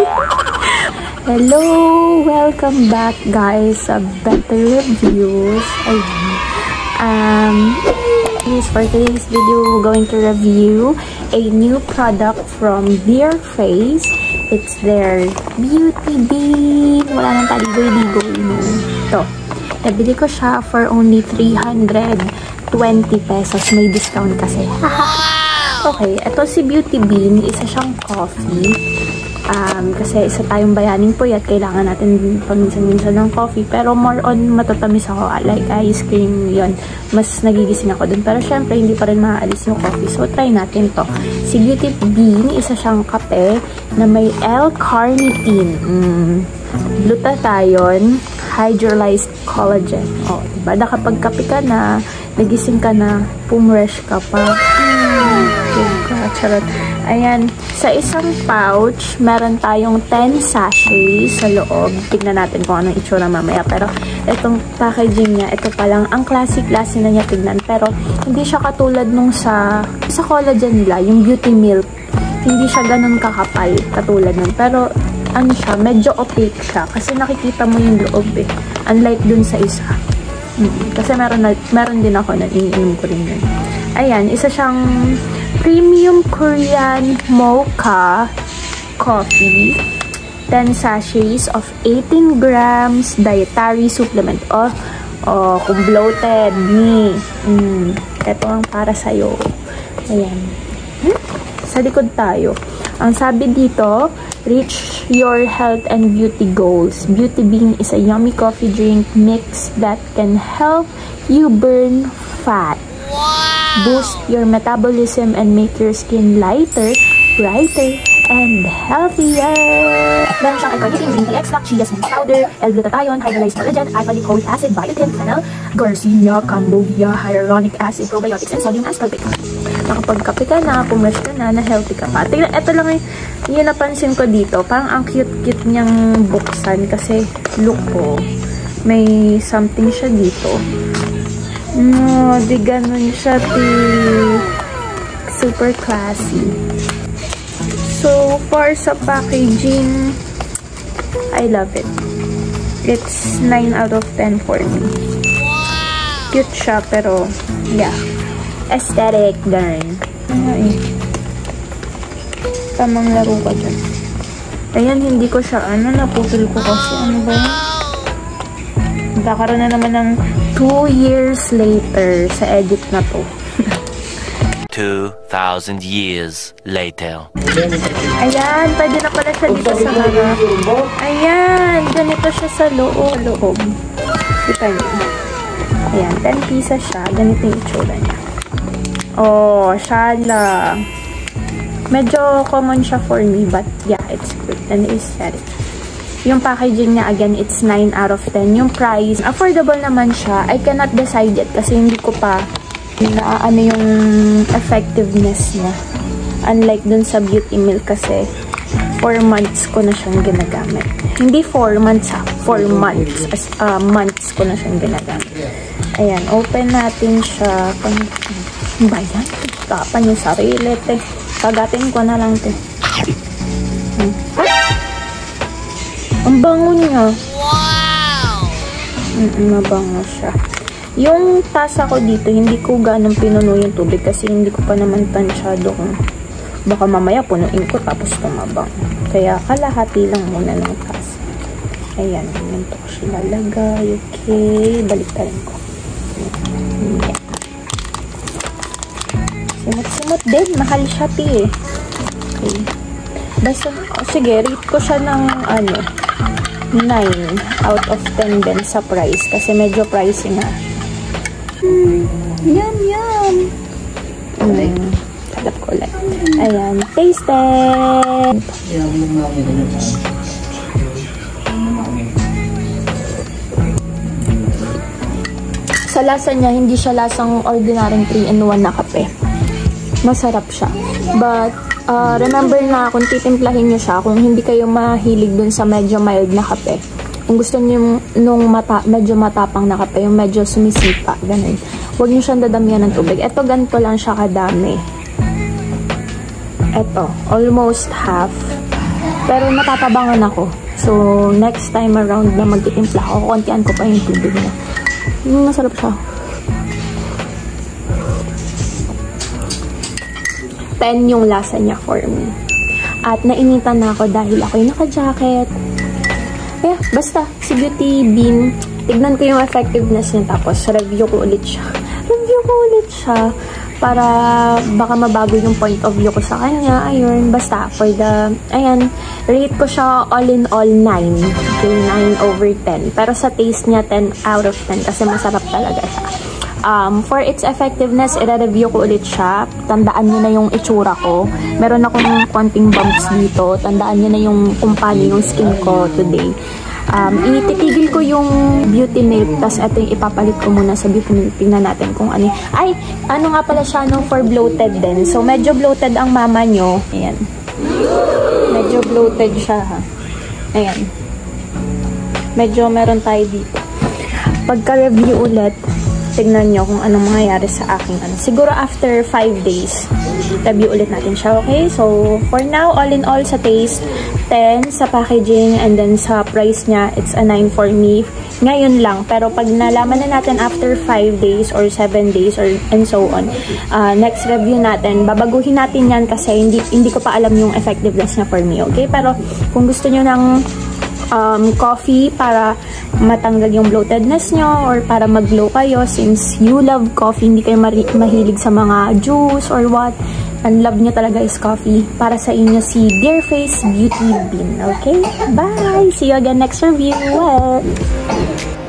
Hello! Welcome back guys sa Better Reviews. For today's video, we're going to review a new product from Dear Face. It's their Beauty Bean. Wala nang taligoy-ligoy no. Ito. Nabili ko siya for only 320 pesos. May discount kasi. Okay, ito si Beauty Bean. Isa siyang coffee. Kasi isa tayong bayaning puyat, kailangan natin paminsan-minsan ng coffee. Pero more on matatamis ako. Like ice cream, yon. Mas nagigising ako dun. Pero syempre, hindi pa rin maaalis yung coffee. So, try natin to. Si Beauty Bean, isa siyang kape na may L-Carnitine, Glutathione, Hydrolized Collagen. O, diba? Nakapagkape ka na, nagising ka na, pumresh ka pa. Charot. Ayan, sa isang pouch, meron tayong 10 sachets sa loob. Tignan natin kung anong itsura mamaya. Pero, itong packaging niya, ito palang, ang classic-classic na niya tignan. Pero, hindi siya katulad nung sa collagen nila, yung beauty milk. Hindi siya ganun kakapal, katulad nun. Pero, ano siya, medyo opaque siya. Kasi nakikita mo yung loob eh. Unlike dun sa isa. Kasi meron din ako na iniinom ko rin yun. Ayan, isa siyang premium Korean mocha coffee, 10 sachets of 18 grams dietary supplement. Kung bloated ni, ito ang para sa'yo. Ayan. Sa likod tayo. Ang sabi dito, reach your health and beauty goals. Beauty Bean is a yummy coffee drink mix that can help you burn fat. Boost your metabolism and make your skin lighter, brighter, and healthier. Meron siyang L-Carnitine, green tea extract, Chia smooth powder, L-Glutathione, Hydrolized Collagen, Lipoic acid, biotin, phenol, Garcinia Cambogia, Hyaluronic Acid, Probiotics, and sodium ascorbate. Nakapagkape ka na, pumresh ka na, na-healthy ka pa. Tignan, ito lang yung napansin ko dito. Parang ang cute-cute niyang buksan kasi look ko. May something siya dito. No, di ganun siya, super classy. So, for sa packaging, I love it. It's 9 out of 10 for me. Cute siya, pero, yeah. Aesthetic, darn. Tamang laro ka dyan. Ayan, hindi ko siya, naputol ko kasi, ba yan? Magkakaroon na naman ng 2 years later sa edit na to. 2,000 years later. Ayan, pwede na pala siya dito sa harap. Ayan, ganito siya sa loob. Kita niyo. Ayan, 10 pieces siya. Ganito yung itsura niya. Oh, shala. Medyo common siya for me, but yeah, it's good and aesthetic. Yung packaging niya, again, it's 9 out of 10. Yung price, affordable naman siya. I cannot decide yet kasi hindi ko pa ano yung effectiveness niya. Unlike dun sa beauty milk kasi 4 months ko na siyang ginagamit. Hindi 4 months 4 months. Months ko na siyang ginagamit. Ayan, open natin siya. Ba yan? Kapan yung sarili, te. Kagatin ko na lang, te. Ang bango niya. Wow! Mabango siya. Yung tasa ko dito, hindi ko ganun pinuno yung tubig kasi hindi ko pa naman tansyado kung baka mamaya punuin ko tapos tumabang. Kaya kalahati lang muna ng tasa. Ayan, ganito ko siya lalagay. Okay, baliktarin ko. Yeah. Simot-simot din. Mahal siya, eh. Okay. Basta, sige, rate ko siya ng 9 out of 10 din sa price. Kasi medyo pricey na. Yum! Sarap ko ulit. Ayan. Taste it! Sa lasa niya, hindi siya lasang ordinaryong 3-in-1 na kape. Masarap siya. But, remember na kung titimplahin nyo siya, kung hindi kayo mahilig dun sa medyo mild na kape, kung gusto nyo nung medyo matapang na kape, yung medyo sumisipa, ganun, huwag nyo siyang dadamihan ng tubig. Ito, ganito lang siya kadami. Ito, almost half. Pero natatabangan ako. So, next time around na magtitimpla ako, kontian ko pa yung tubig niya. Masarap siya. 10 yung lasa niya for me. At nainitan na ako dahil ako yung naka-jacket. Kaya, basta, si Beauty Bean, tignan ko yung effectiveness niya, tapos review ko ulit siya. Para baka mabago yung point of view ko sa kanya. Ayun, basta, for the, ayan, rate ko siya all in all 9. Okay, 9/10. Pero sa taste niya, 10 out of 10 kasi masarap talaga siya. For its effectiveness, i-review ko ulit siya. Tandaan niyo na yung itsura ko. Meron akong konting bumps dito. Tandaan niyo na yung kung paano yung skin ko today. Ititigil ko yung beauty milk, tas ito yung ipapalit ko muna sa beauty milk. Tingnan natin kung ano. Ay, ano nga pala siya, no, for bloated din. So, medyo bloated ang mama nyo. Ayan. Medyo bloated siya, ha. Ayan. Medyo meron tayo dito. Pagka-review ulit, tignan nyo kung anong mangyayari sa aking ano. Siguro after 5 days, review ulit natin siya, okay? So, for now, all in all, sa taste, 10 sa packaging, and then sa price niya, it's a 9 for me. Ngayon lang, pero pag nalaman na natin after 5 days or 7 days or and so on, next review natin, babaguhin natin yan kasi hindi ko pa alam yung effectiveness niya for me, okay? Pero kung gusto nyo ng coffee para matanggal yung bloatedness nyo or para mag-glow kayo, since you love coffee, hindi kayo mahilig sa mga juice or what, ang love nyo talaga is coffee, para sa inyo si Dear Face Beauty Bean. Okay? Bye! See you again next review! Well,